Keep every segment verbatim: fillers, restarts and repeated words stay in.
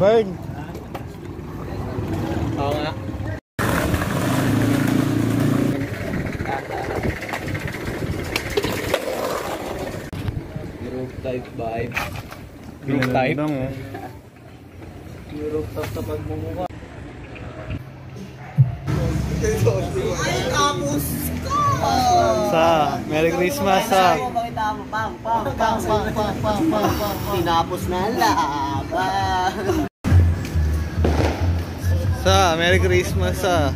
Burn. Oo nga. Europe type vibe. Europe type. Europe type sa pagmumukha. Ay, tapos ka! Sa, Merry Christmas sa. Pakita mo, pang, pang, pang, pang, pang, pang, pang, pang. Tinapos na laban. Sa, Merry Christmas sa.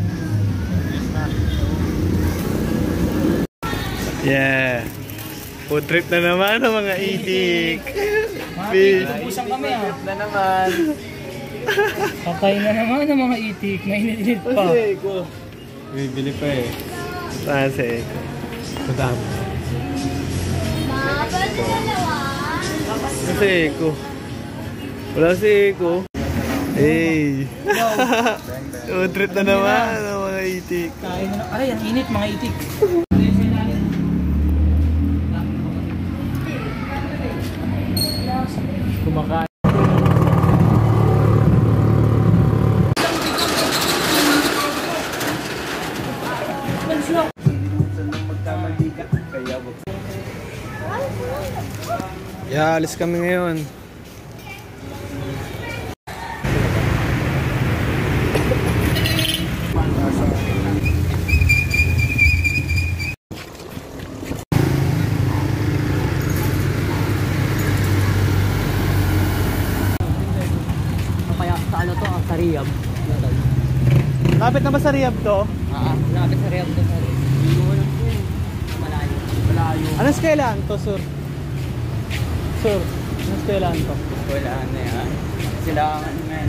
Yeah. Food trip na naman ang mga itik. Fish. Pusang kami ah. Food trip na naman. Patay na naman ang mga itik. Nainit-init pa. Kasi ko. Bibili pa eh. Saan si Eko? Madami. Si Eko. Wala si Eko. Hey. Food trip na naman ang mga itik. Kain na. Aray, ang init mga itik. Kumakain. Yeah, alis kami ngayon. Kaya sa ano to, sa Riyadh. Lapit na ba sa Riyadh to? Ah, lapit sa Riyadh to. Malayo. Malayo. Anong skailan to, sir? Sir, anong skailan to? Wala na yan. Sila ang ano man.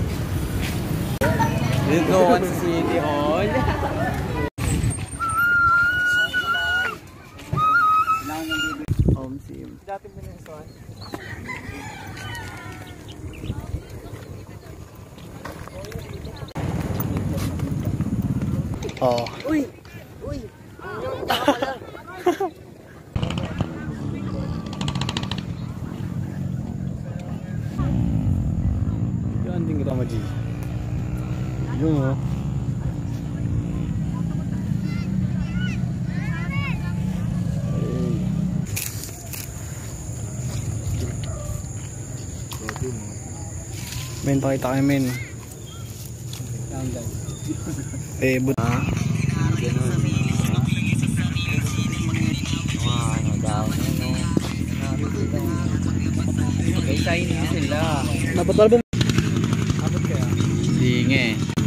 Dito sa City Hall. Home sim. Dati mo na ito. Oh. Uy! Uy! Yan din kita maji. Yung oh. Men, pakita kayo men. Eh, but ah, ganun. Ah, ano daw, ano. Okay, Chinese sila. dapat wala bang abot kaya? Sige.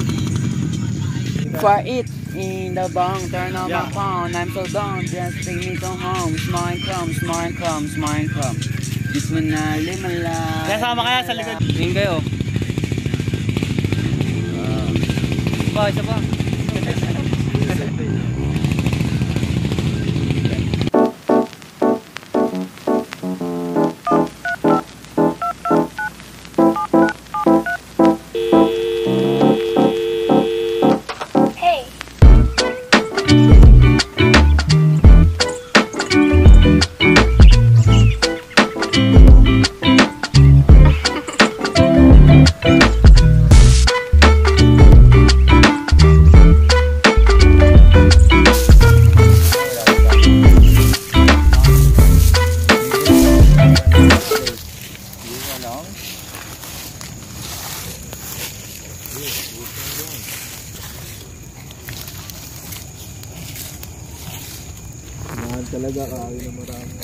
For it in the bong, turn on my phone. I'm so down, just take me to home. Smile come, smile come, smile come. Dis mo na limala. Kaya sama kaya sa likod. Tingin kayo. Pa, isa pa. Mahal talaga kain na marami.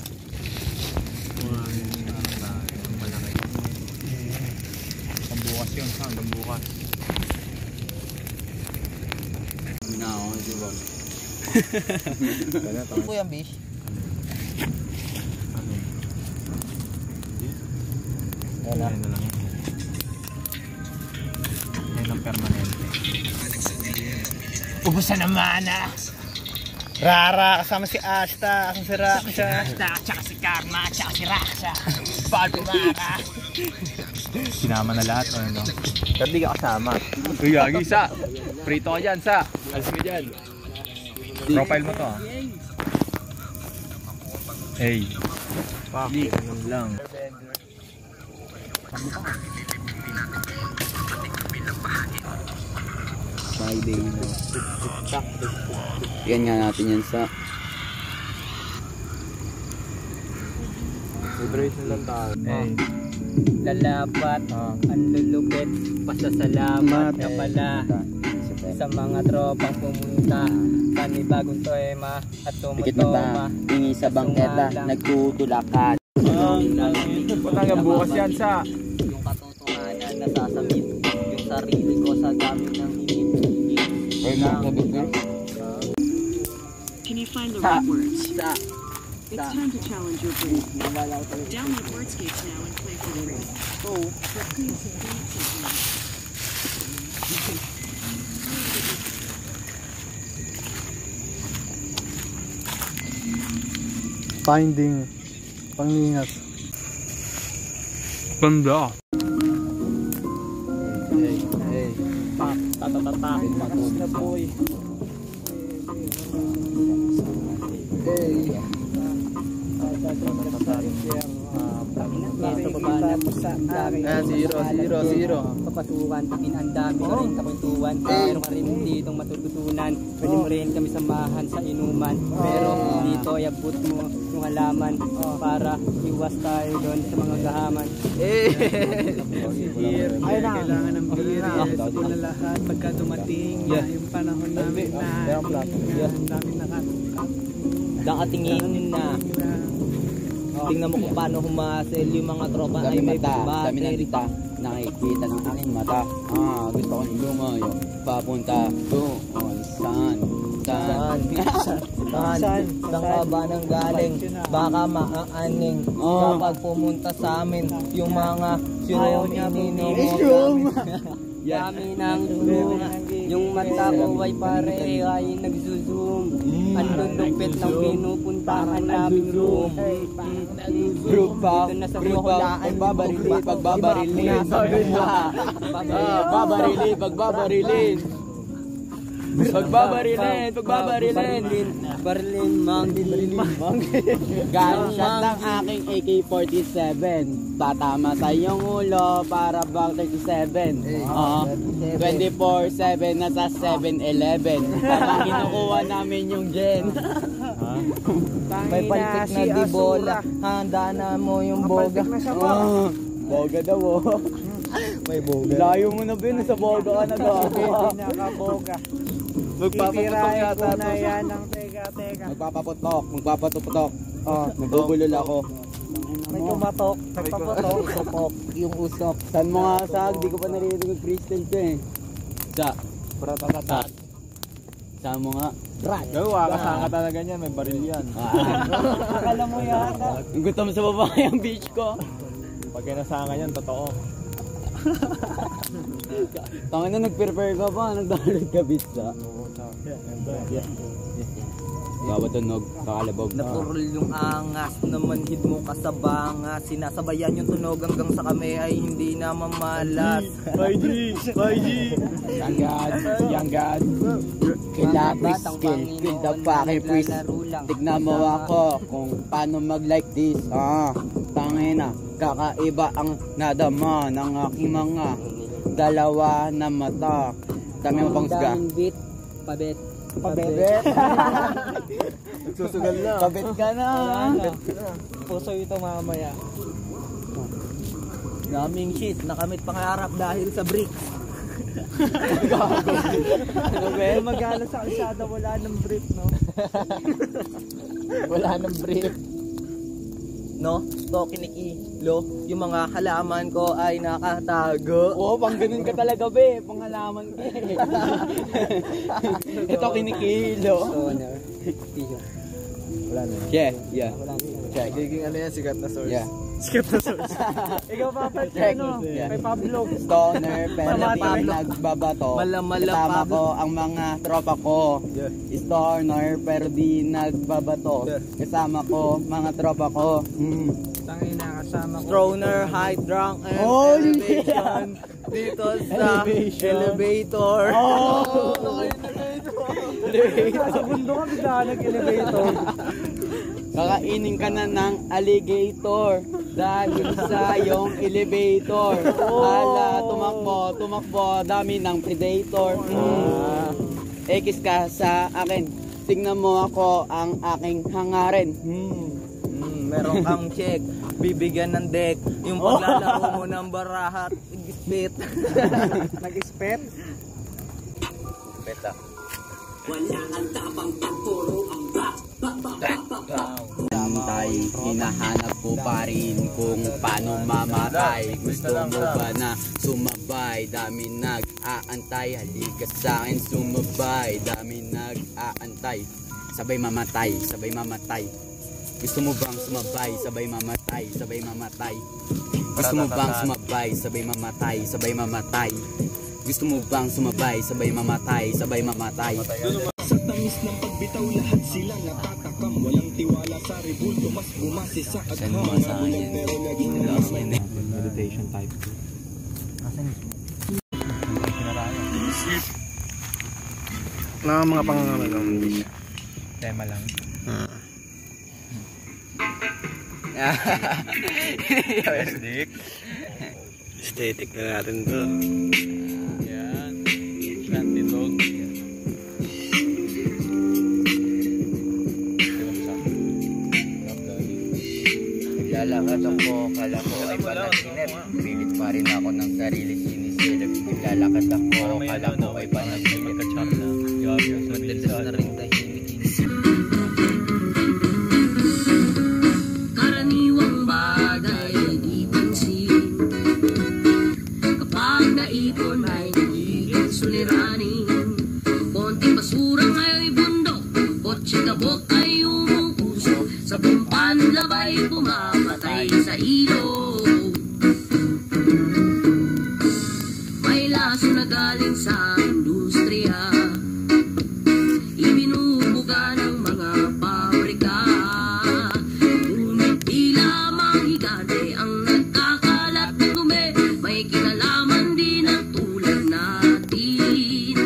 Malaki. Hanggang bukas yun, hanggang bukas. Hindi na ako, di ba? Ano po yung bish? Ano? Yan na. Yan na lang. Yan ang permanente. Ubus na naman ah! Rara, kasama si Asta, kasama si Raksha. Asta, tsaka si Karma, tsaka si Raksha. Baltumara. Sinama na lahat o ano? Ba't di ka kasama? Uy, gagi, Sa! Prito ka dyan, Sa! Alis ka dyan. Profile mo to ah. Hey. Fuck, ganun lang. Friday na. Yan nga natin yan sa Vibration lang tayo. Hey. Lalapat, ang lulupit, pasasalamat ka pala sa mga tropang pumunta. Panibagong tema at Pikit mata, tumutoma. hingi sa bangketa, nagtutulakan. Hanggang bukas yan sa Yung katotohanan na sasamit, yung sarili ko sa dami ng hinihingin. Can you find the right words? Sa, It's time to challenge your brain. Download Wordscapes now and play for free. oh, But please don't take long. Finding pangingat. Ganda. hey, hey, Tatatatak, na boy. hey. Ito babanat sa akin. Ah, zero, zero, zero. Papasukan, tingin ang dami na rin kakwentuhan. Meron ka rin ditong matututunan. Pwede mo rin kami samahan sa inuman. Pero dito, yabot mo yung halaman para iwas tayo doon sa mga gahaman. Ay na. Kailangan ng beer. Ito na lahat. Pagka dumating na yung panahon namin na ang daming nakatungkap. Nakatingin na. Tingnan mo kung paano humasel yung mga tropa ay Dami may mata, dami ng battery. dita, nakikita ng aking mata. Ah, gusto ko nang lumayo, papunta doon. Saan? Saan? Saan? Saan? Saan ka ba nang galing? Baka maaaning Oh. kapag pumunta sa amin yung mga Ayaw syurong niya ininom. Yan. Dami ng zoom. Yung mata ko ay pare ay nagsusum. Ang lulupit ng pinupuntahan namin room. Group pa, Dito na sa group pa, Buhulaan. pagbabarili, pagbabarili. Pagbabarili, pagbabarilin. Pagbabarilin, pagbabarilin. Berlin, Berlin, Gunshot ng aking A K forty-seven. Tatama sa iyong ulo para bang thirty-seven. Oo. twenty-four seven na sa seven eleven. Parang kinukuha namin yung gen. May paltik na di bola. Handa na mo yung boga. Oh, boga daw oh. May boga. Layo mo na bin sa boga ka na daw. Pinakaboga. Magpapaputok yata na to. yan ng teka-teka. Magpapaputok, magpapaputok. Oh, nagugulol ako. May tumatok. Nagpapatok. Supok yung usok. Saan mo nga sag? Di ko pa naririnig yung crystal ko eh. Sa, Pratatatat. saan mo nga? Brad. Gawa, kasanga talaga niyan, may baril yan. Akala mo yata. Ang gutom sa babae ang beach ko. Pag kinasanga yan, totoo. Tangin na nag-prepare ka pa, nagdalag ka beach sa. Babatunog, kakalabog. Napurol yung angas na manhid mo kasabanga. Sinasabayan yung tunog hanggang sa kami ay hindi na mamalas. five G! five G! Young God! Young God! Kilapis skill, kill the fucking priest. Tignan mo ako kung paano mag-like this. Ah, tangina, kakaiba ang nadama ng aking mga dalawa na mata. Dami mo pang suga. Beat, pabet. Pabet. Nagsusugal na. Pabet ka na. Puso ito mamaya. Daming shit, nakamit pangarap dahil sa bricks. Ano ba? Magala sa kalsada, wala ng brief, no? Wala nang brief. No? To kinikilo, yung mga halaman ko ay nakatago. Oo, pang ganun ka talaga be. Pang halaman ka eh. Ito kinikilo. Toner. Wala na. Yeah, yeah. Check. Giging ano yan, sikat na source. Yeah. Skip na source. Ikaw pa pa Check. ano? Yeah. Kay Pablo. Stoner, pero Mala, di Pablo. nagbabato. Mala, mala, Kasama Pablo. ko ang mga tropa ko. Stoner, pero di nagbabato. Kasama ko mga tropa ko. Mm. Tangina kasama ko. Stroner, high drunk, and Oh, elevation. Dito sa elevator. Oh! Sa mundo ka bigla nag-elevator. Kakainin ka na ng alligator. dahil sa iyong elevator. Hala, tumakbo, tumakbo, dami ng predator. Mm. X ka sa akin, tingnan mo ako ang aking hangarin. Hmm. Hmm, meron kang check, bibigyan ng deck, yung paglalaro mo ng barahat, nag-spit. Nag-spet? Beta. Antay, hinahanap ko pa rin kung paano mamatay. Gusto mo ba na sumabay? Dami nag-aantay, halika sa akin sumabay. Dami nag-aantay, sabay mamatay, sabay mamatay. Gusto mo bang sumabay, sabay mamatay, sabay mamatay. Gusto mo bang sumabay, sabay mamatay, sabay mamatay. Gusto mo bang sumabay, sabay mamatay, sabay mamatay. Sa tamis ng pagbitaw, lahat sila natatakam. Walang tiwala sa rebulto, mas bumase sa agham. Nabulan pero naging mas may Meditation type. Na mga pangangalang English. Tema lang. Ah. Aesthetic. Aesthetic na natin to. Yan. Shanty dog. Naglalakad ako, kala ko ay panaginip. Pilit pa rin ako ng sarili sinisilip. Naglalakad ako, kala ko ay panaginip. Magka-chop na. Madalas na rin tahimik. Karaniwang bagay ay di pansin. Kapag naipon ay nagiging suliranin. Konting basura ngayon'y bundok, kotse gabok ay umuuso. Sa pumpan labay pumamatay sa ilog. May laso na galing sa industriya, ibinubuga ng mga pabrika. Ngunit di lamang higante ang nagkakalat ng dumi, may kinalaman din ang tulad natin.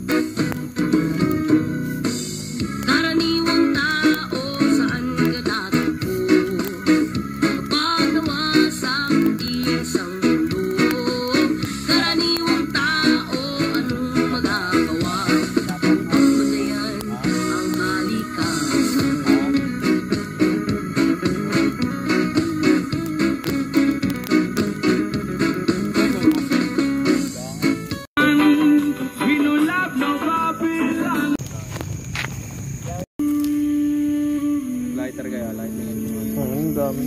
Karaniwang tao saan ka tatagpo kapag nawasak isang mundo. Karaniwang tao, anong magagawa? Pagmatayan ang kalikasan. Lighter kaya, lighter. Oh, ang dami.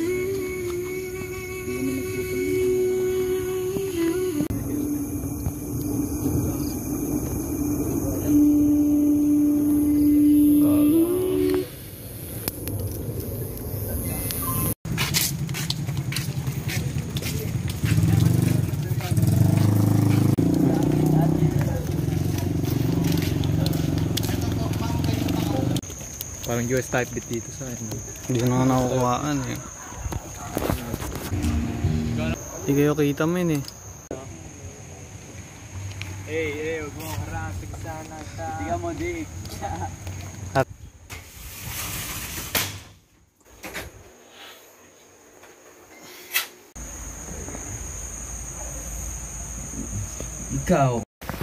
Parang U S type beat dito sa akin. Hindi ko na nakukuhaan eh. Hindi kayo kita men eh. Hey, hey, huwag mo karasig sana ta. Tiga mo, Dick. Ikaw.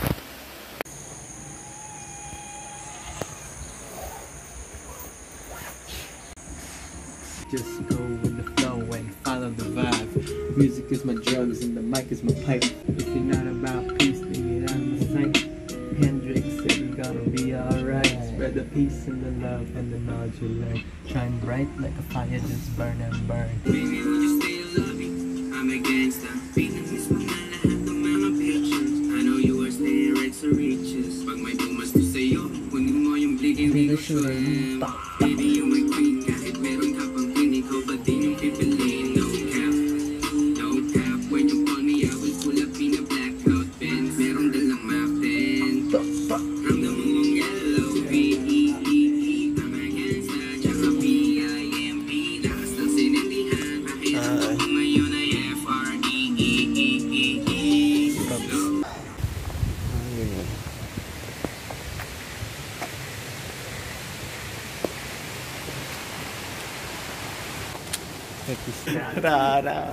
Just go with the flow and follow the vibe. Music is my drugs and the mic is my pipe. If you're not about peace, then get out of my sight. Hendrix said you're gonna be alright. Spread the peace and the love and the knowledge you learn. Shine bright like a fire, just burn and burn. Baby, would you still love me? I'm a gangster. Pinag-miss mo na lahat ng mga pictures. I know you are staying right sa reaches. Pag may pumasto sa'yo, kunin mo yung blinking di ko sure. Baby, you're my queen. Kahit meron ka pang queen, ikaw ba din yung pipiliin? No cap, no cap. When you call me, I will pull up in a blackout pen. Meron dalang map pen. Ramdam mo mong yellow, V E E E. Tama yan sa tsaka P I M P. Lakas ng sinindihan. Bakit ako ngayon ay F R E E E E E. Tara.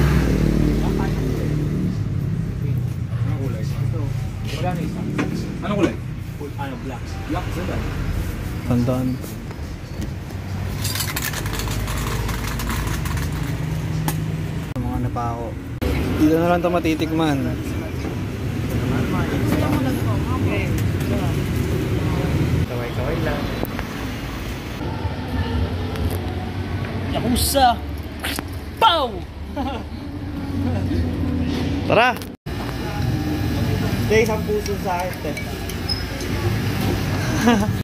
Anong kulay? Wala na isa. Anong kulay? Ano, black. Black, saan? Tandaan. Mga napako. Dito na lang ito matitikman. Kaway-kaway lang. Yakuza! Pow! Tara! Hindi, isang puso sa akin.